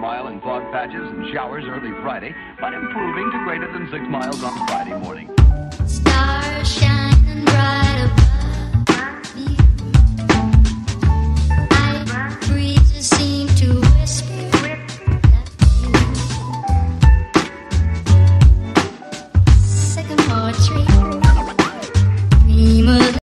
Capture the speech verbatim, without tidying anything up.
mile in fog patches and showers early Friday, but improving to greater than six miles on Friday morning. Stars shining bright.